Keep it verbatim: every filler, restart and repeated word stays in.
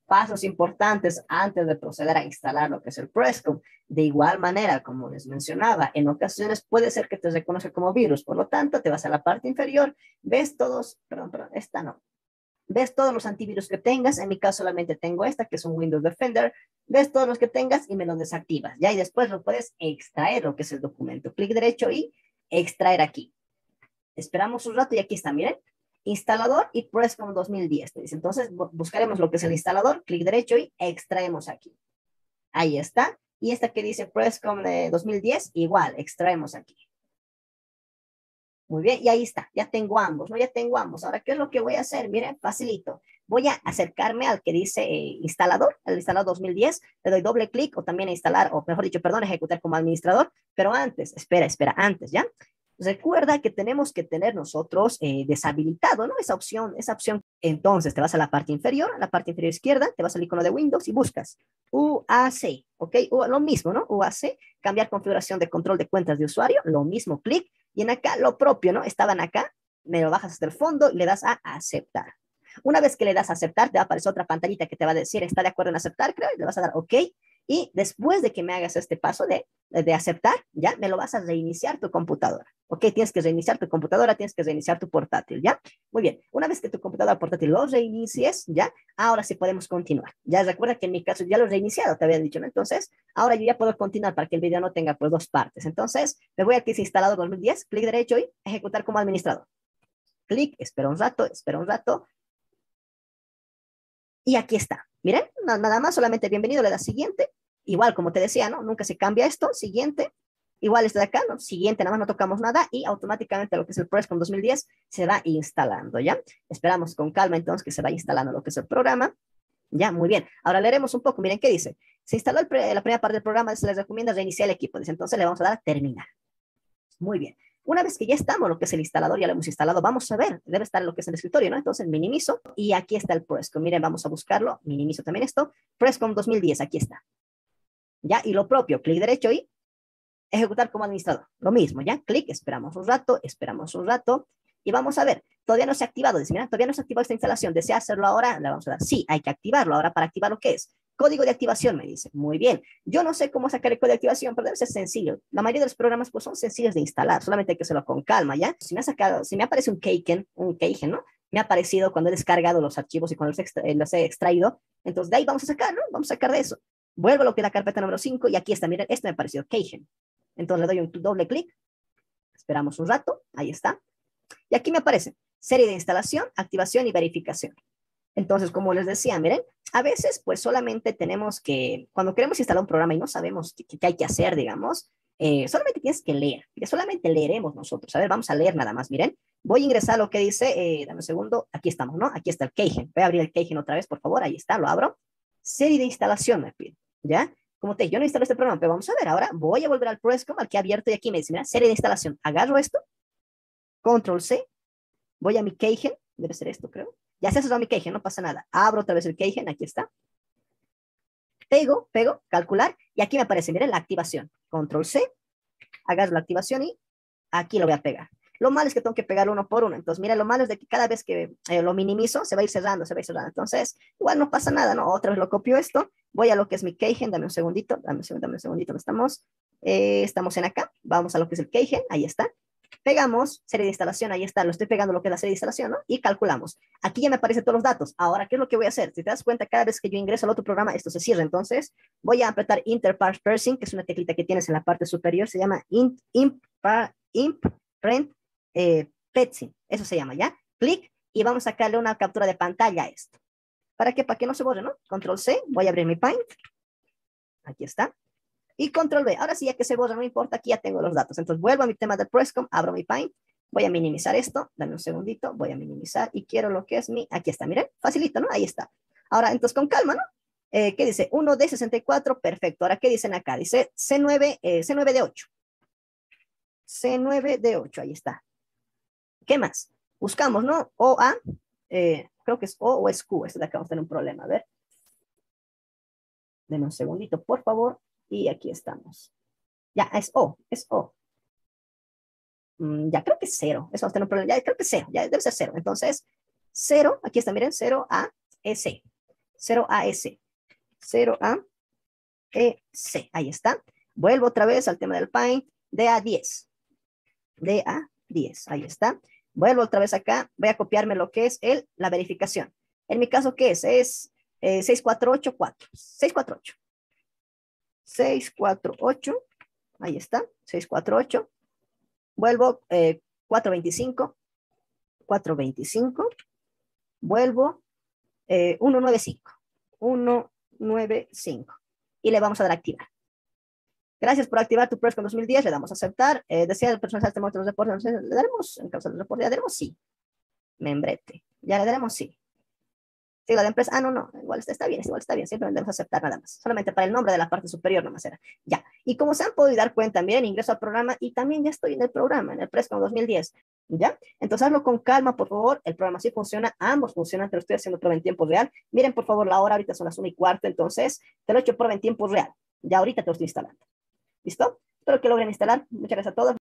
pasos importantes antes de proceder a instalar lo que es el Prescom. De igual manera, como les mencionaba, en ocasiones puede ser que te reconozca como virus, por lo tanto, te vas a la parte inferior, ves todos, perdón, perdón, esta no, ves todos los antivirus que tengas, en mi caso solamente tengo esta, que es un Windows Defender, ves todos los que tengas y me los desactivas, ¿ya? Y después lo puedes extraer, lo que es el documento, clic derecho y extraer aquí. Esperamos un rato y aquí está, miren, instalador y Prescom dos mil diez, te dice. Entonces buscaremos lo que es el instalador, clic derecho y extraemos aquí. Ahí está. Y esta que dice Prescom de dos mil diez, igual, extraemos aquí. Muy bien, y ahí está, ya tengo ambos, ¿no? Ya tengo ambos. Ahora, ¿qué es lo que voy a hacer? Miren, facilito. Voy a acercarme al que dice eh, instalador, el instalador dos mil diez, le doy doble clic o también a instalar, o mejor dicho, perdón, ejecutar como administrador, pero antes, espera, espera, antes, ¿ya? Recuerda que tenemos que tener nosotros eh, deshabilitado, ¿no? Esa opción, esa opción. Entonces, te vas a la parte inferior, a la parte inferior izquierda, te vas al icono de Windows y buscas U A C, ¿ok? U, lo mismo, ¿no? U A C, cambiar configuración de control de cuentas de usuario, lo mismo, clic, y en acá lo propio, ¿no? Estaban acá, me lo bajas hasta el fondo y le das a aceptar. Una vez que le das a aceptar, te va a aparecer otra pantallita que te va a decir, ¿está de acuerdo en aceptar? Creo, y le vas a dar OK. Y después de que me hagas este paso de, de aceptar, ya me lo vas a reiniciar tu computadora. ¿Ok? Tienes que reiniciar tu computadora, tienes que reiniciar tu portátil, ¿ya? Muy bien. Una vez que tu computadora portátil lo reinicies, ¿ya? Ahora sí podemos continuar. Ya recuerda que en mi caso ya lo he reiniciado, te había dicho, ¿no? Entonces, ahora yo ya puedo continuar para que el video no tenga pues dos partes. Entonces, me voy aquí a instalado dos mil diez, clic derecho y ejecutar como administrador. Clic, espera un rato, espera un rato. Y aquí está. Miren, nada más, solamente bienvenido, le das siguiente. Igual, como te decía, ¿no? Nunca se cambia esto. Siguiente. Igual este de acá, ¿no? Siguiente, nada más no tocamos nada y automáticamente lo que es el Prescom dos mil diez se va instalando, ¿ya? Esperamos con calma entonces que se vaya instalando lo que es el programa. Ya, muy bien. Ahora leeremos un poco. Miren qué dice. Se instaló el pre, la primera parte del programa, se les recomienda reiniciar el equipo. Dice, entonces le vamos a dar a terminar. Muy bien. Una vez que ya estamos, lo que es el instalador, ya lo hemos instalado, vamos a ver, debe estar lo que es el escritorio, ¿no? Entonces minimizo y aquí está el Prescom. Miren, vamos a buscarlo, minimizo también esto. Prescom dos mil diez, aquí está. Ya, y lo propio, clic derecho y ejecutar como administrador. Lo mismo, ya, clic, esperamos un rato, esperamos un rato y vamos a ver. Todavía no se ha activado, dice, mira, todavía no se ha activado esta instalación. ¿Desea hacerlo ahora? Le vamos a dar, sí, hay que activarlo. Ahora, para activar lo que es código de activación, me dice. Muy bien. Yo no sé cómo sacar el código de activación, pero debe ser sencillo. La mayoría de los programas pues, son sencillos de instalar. Solamente hay que hacerlo con calma, ¿ya? Si me ha sacado, si me aparece un Keygen, un Keygen, ¿no? Me ha aparecido cuando he descargado los archivos y cuando los, extra, los he extraído. Entonces, de ahí vamos a sacar, ¿no? Vamos a sacar de eso. Vuelvo a lo que es la carpeta número cinco y aquí está. Miren, este me ha aparecido Keygen. Entonces, le doy un doble clic. Esperamos un rato. Ahí está. Y aquí me aparece serie de instalación, activación y verificación. Entonces, como les decía, miren, a veces pues solamente tenemos que, cuando queremos instalar un programa y no sabemos qué, qué hay que hacer, digamos, eh, solamente tienes que leer, que solamente leeremos nosotros. A ver, vamos a leer nada más, miren. Voy a ingresar a lo que dice, eh, dame un segundo, aquí estamos, ¿no? Aquí está el Keygen. Voy a abrir el Keygen otra vez, por favor, ahí está, lo abro. Serie de instalación me pide, ¿ya? Como te yo no instalo este programa, pero vamos a ver, ahora voy a volver al Prescom, al que he abierto y aquí me dice, mira, serie de instalación. Agarro esto, control C, voy a mi Keygen, debe ser esto, creo. Ya se ha cerrado mi Keygen, no pasa nada. Abro otra vez el Keygen, aquí está. Pego, pego, calcular, y aquí me aparece, miren, la activación. Control C, agarro la activación y aquí lo voy a pegar. Lo malo es que tengo que pegar uno por uno. Entonces, mira, lo malo es de que cada vez que eh, lo minimizo, se va a ir cerrando, se va a ir cerrando. Entonces, igual no pasa nada, ¿no? Otra vez lo copio esto. Voy a lo que es mi Keygen, dame un segundito, dame un segundito, dame un segundito, ¿dónde estamos? Eh, estamos en acá. Vamos a lo que es el Keygen, ahí está. Pegamos, serie de instalación, ahí está, lo estoy pegando lo que es la serie de instalación, ¿no? Y calculamos. Aquí ya me aparecen todos los datos. Ahora, ¿qué es lo que voy a hacer? Si te das cuenta, cada vez que yo ingreso al otro programa, esto se cierra. Entonces, voy a apretar Interparse Parsing, que es una teclita que tienes en la parte superior, se llama Int, Imp, Imp, Print, eh, Petsing. Eso se llama, ¿ya? Clic y vamos a sacarle una captura de pantalla a esto. ¿Para qué? Para que no se borre, ¿no? Control C, voy a abrir mi Paint. Aquí está. Y control B. Ahora sí, ya que se borra, no importa, aquí ya tengo los datos. Entonces vuelvo a mi tema de Prescom, abro mi Paint, voy a minimizar esto, dame un segundito, voy a minimizar y quiero lo que es mi, aquí está, miren, facilito, ¿no? Ahí está. Ahora, entonces con calma, ¿no? Eh, ¿Qué dice? uno D sesenta y cuatro, perfecto. Ahora, ¿qué dicen acá? Dice C nueve, eh, C nueve D ocho. C nueve D ocho, ahí está. ¿Qué más? Buscamos, ¿no? O A, eh, creo que es O o es Q, esto de acá vamos a tener un problema, a ver. Denme un segundito, por favor, y aquí estamos. Ya, es O, es O. Mm, ya, creo que es cero. Eso va a tener un problema. Ya, creo que es cero. Ya debe ser cero. Entonces, cero, aquí está, miren, cero A, S. cero A S. cero A S. Ahí está. Vuelvo otra vez al tema del Paint. D A diez. D A diez. Ahí está. Vuelvo otra vez acá. Voy a copiarme lo que es el, la verificación. En mi caso, ¿qué es? Es eh, seis cuatro ocho cuatro. seis cuatro ocho. seis cuatro ocho. Ahí está. seis cuatro ocho. Vuelvo eh, cuatro veinticinco. cuatro veinticinco. Vuelvo eh, ciento noventa y cinco. ciento noventa y cinco. Y le vamos a dar a activar. Gracias por activar tu Presscon dos mil diez. Le damos a aceptar. Eh, ¿Desea personalizar este momento de los reportes? ¿Le daremos? En caso de los reportes, ¿le daremos? Sí. Membrete. Ya le daremos sí. Sigla de empresa. Ah, no, no. Igual está, está bien, igual está bien. Simplemente debemos aceptar nada más. Solamente para el nombre de la parte superior nomás era. Ya. Y como se han podido dar cuenta, miren, ingreso al programa y también ya estoy en el programa, en el Presscon dos mil diez. ¿Ya? Entonces hazlo con calma, por favor. El programa sí funciona. Ambos funcionan. Te lo estoy haciendo prueba en tiempo real. Miren, por favor, la hora. Ahorita son las una y cuarto. Entonces, te lo he hecho prueba en tiempo real. Ya ahorita te lo estoy instalando. ¿Listo? Espero que logren instalar. Muchas gracias a todos.